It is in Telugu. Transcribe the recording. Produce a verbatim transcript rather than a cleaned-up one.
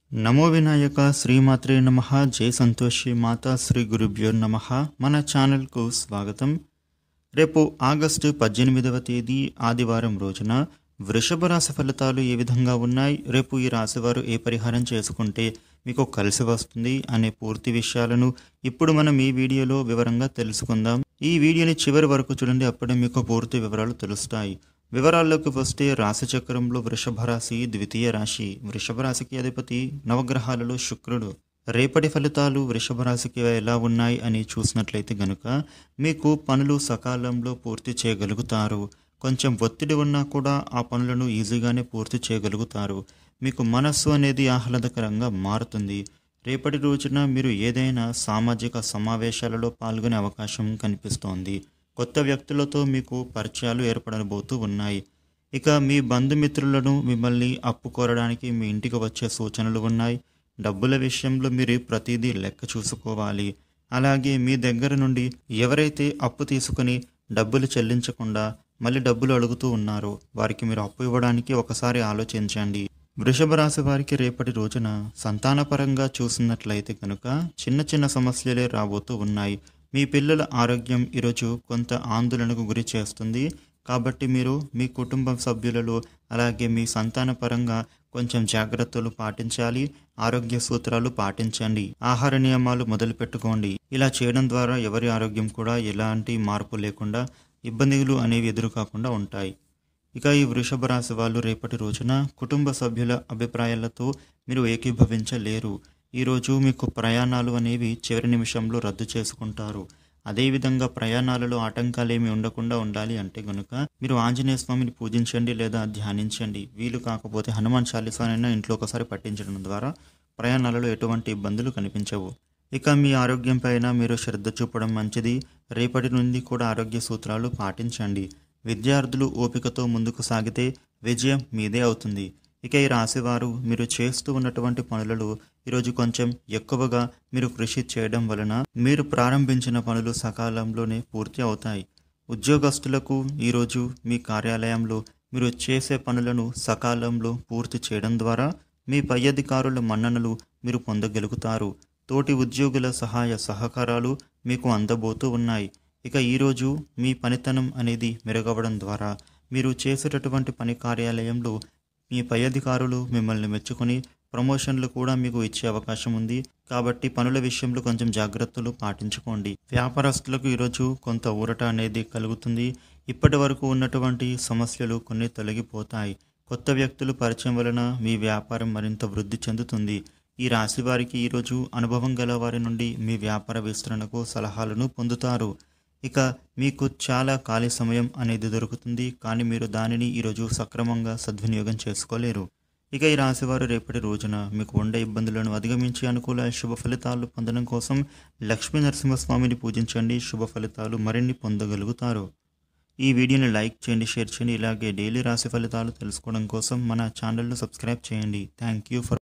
నమో వినాయక శ్రీమాత్రే నమః. జై సంతోషి మాతా శ్రీ గురుభ్యో నమః. మన ఛానల్కు స్వాగతం. రేపు ఆగస్టు పద్దెనిమిదవ తేదీ ఆదివారం రోజున వృషభ రాశి ఫలితాలు ఏ విధంగా ఉన్నాయి, రేపు ఈ రాశివారు ఏ పరిహారం చేసుకుంటే మీకు కలిసి వస్తుంది అనే పూర్తి విషయాలను ఇప్పుడు మనం ఈ వీడియోలో వివరంగా తెలుసుకుందాం. ఈ వీడియోని చివరి వరకు చూడండి, అప్పుడే మీకు పూర్తి వివరాలు తెలుస్తాయి. వివరాల్లోకి వస్తే రాశి చక్రంలో వృషభ రాశి ద్వితీయ రాశి. వృషభ రాశికి అధిపతి నవగ్రహాలలో శుక్రుడు. రేపటి ఫలితాలు వృషభ రాశికి ఎలా ఉన్నాయి అని చూసినట్లయితే గనుక మీకు పనులు సకాలంలో పూర్తి చేయగలుగుతారు. కొంచెం ఒత్తిడి ఉన్నా కూడా ఆ పనులను ఈజీగానే పూర్తి చేయగలుగుతారు. మీకు మనస్సు అనేది ఆహ్లాదకరంగా మారుతుంది. రేపటి రోజున మీరు ఏదైనా సామాజిక సమావేశాలలో పాల్గొనే అవకాశం కనిపిస్తోంది. కొత్త వ్యక్తులతో మీకు పరిచయాలు ఏర్పడబోతూ ఉన్నాయి. ఇక మీ బంధుమిత్రులను మిమ్మల్ని అప్పు కోరడానికి మీ ఇంటికి వచ్చే సూచనలు ఉన్నాయి. డబ్బుల విషయంలో మీరు ప్రతిదీ లెక్క చూసుకోవాలి. అలాగే మీ దగ్గర నుండి ఎవరైతే అప్పు తీసుకుని డబ్బులు చెల్లించకుండా మళ్ళీ డబ్బులు అడుగుతూ ఉన్నారో వారికి మీరు అప్పు ఇవ్వడానికి ఒకసారి ఆలోచించండి. వృషభ రాశి వారికి రేపటి రోజున సంతానపరంగా చూసినట్లయితే కనుక చిన్న చిన్న సమస్యలే రాబోతూ ఉన్నాయి. మీ పిల్లల ఆరోగ్యం ఈరోజు కొంత ఆందోళనకు గురి చేస్తుంది. కాబట్టి మీరు మీ కుటుంబ సభ్యులలో అలాగే మీ సంతాన పరంగా కొంచెం జాగ్రత్తలు పాటించాలి. ఆరోగ్య సూత్రాలు పాటించండి. ఆహార నియమాలు మొదలు పెట్టుకోండి. ఇలా చేయడం ద్వారా ఎవరి ఆరోగ్యం కూడా ఎలాంటి మార్పు లేకుండా ఇబ్బందులు అనేవి ఎదురు కాకుండా ఉంటాయి. ఇక ఈ వృషభ రాశి వాళ్ళు రేపటి రోజున కుటుంబ సభ్యుల అభిప్రాయాలతో మీరు ఏకీభవించలేరు. ఈరోజు మీకు ప్రయాణాలు అనేవి చివరి నిమిషంలో రద్దు చేసుకుంటారు. అదేవిధంగా ప్రయాణాలలో ఆటంకాలేమి ఉండకుండా ఉండాలి అంటే కనుక మీరు ఆంజనేయ స్వామిని పూజించండి లేదా ధ్యానించండి. వీలు కాకపోతే హనుమాన్ చాలీసానైనా ఇంట్లో ఒకసారి పఠించడం ద్వారా ప్రయాణాలలో ఎటువంటి ఇబ్బందులు కనిపించవు. ఇక మీ ఆరోగ్యం పైన మీరు శ్రద్ధ చూపడం మంచిది. రేపటి నుండి కూడా ఆరోగ్య సూత్రాలు పాటించండి. విద్యార్థులు ఓపికతో ముందుకు సాగితే విజయం మీదే అవుతుంది. ఇక ఈ రాశివారు మీరు చేస్తూ ఉన్నటువంటి పనులలో ఈరోజు కొంచెం ఎక్కువగా మీరు కృషి చేయడం వలన మీరు ప్రారంభించిన పనులు సకాలంలోనే పూర్తి అవుతాయి. ఉద్యోగస్తులకు ఈరోజు మీ కార్యాలయంలో మీరు చేసే పనులను సకాలంలో పూర్తి చేయడం ద్వారా మీ పై అధికారుల మన్ననలు మీరు పొందగలుగుతారు. తోటి ఉద్యోగుల సహాయ సహకారాలు మీకు అందబోతూ ఉన్నాయి. ఇక ఈరోజు మీ పనితనం అనేది మెరుగవడం ద్వారా మీరు చేసేటటువంటి పని కార్యాలయంలో మీ పై అధికారులు మిమ్మల్ని మెచ్చుకొని ప్రమోషన్లు కూడా మీకు ఇచ్చే అవకాశం ఉంది. కాబట్టి పనుల విషయంలో కొంచెం జాగ్రత్తలు పాటించుకోండి. వ్యాపారస్తులకు ఈరోజు కొంత ఊరట అనేది కలుగుతుంది. ఇప్పటి వరకు ఉన్నటువంటి సమస్యలు కొన్ని తొలగిపోతాయి. కొత్త వ్యక్తులు పరిచయం వలన మీ వ్యాపారం మరింత వృద్ధి చెందుతుంది. ఈ రాశి వారికి ఈరోజు అనుభవం గల వారి నుండి మీ వ్యాపార విస్తరణకు సలహాలను పొందుతారు. ఇక మీకు చాలా ఖాళీ సమయం అనేది దొరుకుతుంది, కానీ మీరు దానిని ఈరోజు సక్రమంగా సద్వినియోగం చేసుకోలేరు. ఇక ఈ రాశివారు రేపటి రోజున మీకు ఉండే ఇబ్బందులను అధిగమించి అనుకూల శుభ ఫలితాలు పొందడం కోసం లక్ష్మీ నరసింహస్వామిని పూజించండి. శుభ ఫలితాలు మరిన్ని పొందగలుగుతారు. ఈ వీడియోని లైక్ చేయండి, షేర్ చేయండి. ఇలాగే డైలీ రాశి ఫలితాలు తెలుసుకోవడం కోసం మన ఛానల్ను సబ్స్క్రైబ్ చేయండి. Thank you for